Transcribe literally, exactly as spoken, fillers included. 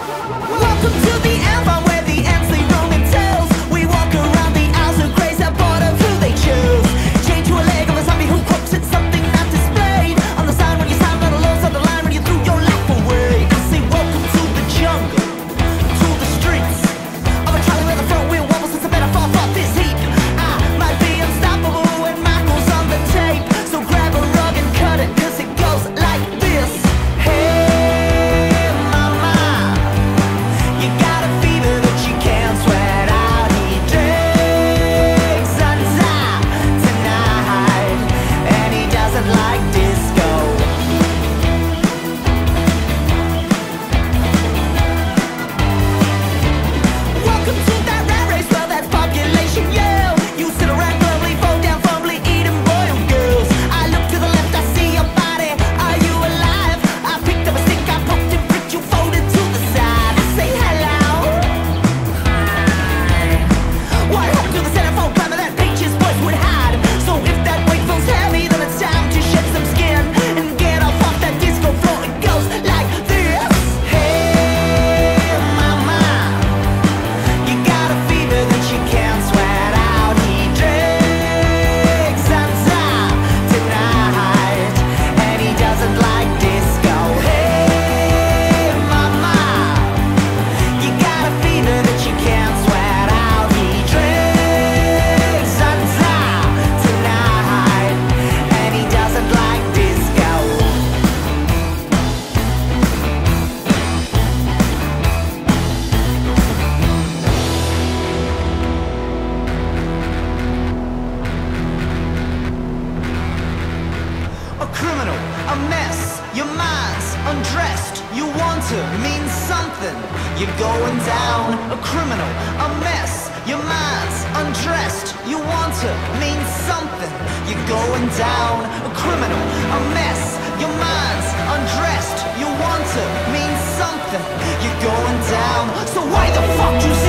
Welcome to the Alpha, where the ants leave roaming tails. We walk around the aisles of grace, are bored of who they choose. Chained to a leg of a zombie who croaks at something not displayed. On the sign when you sign on the lows on the line when you threw your life away. I say welcome to the jungle, to the streets of a trolley where the front wheel wobbles. It's a metaphor for this heat. I might be unstoppable when Michael's on the tape. So grab a rug and cut it, cause it goes like this. Hey mama, you got a fever that you can't sweat out. He drinks until tonight, and he doesn't like disco. Welcome to that rat race, well that's population yell. You sit around glumly, fall down fumbly, eating boiled girls. I look to the left, I see your body, are you alive? I picked up a stick, I poked and pricked you, folded to the side. I say hello. Hi. What happened to the centerfold climber that Peach's voice would hide? So if that weight feels heavy, then it's time to shed some skin and get off off that disco floor. It goes like this. Hey mama, you got a fever that you can't sweat out. He drinks until tonight, and he doesn't like disco. Hey mama, you got a fever that you can't sweat out. He drinks until tonight, and he doesn't like disco. A criminal, a mess, your mind's undressed. You want to mean something, you're going down. A criminal, a mess, your mind's undressed. You want to mean something, you're going down. A criminal, a mess, your mind's undressed. You want to mean something, you're going down. So why the fuck you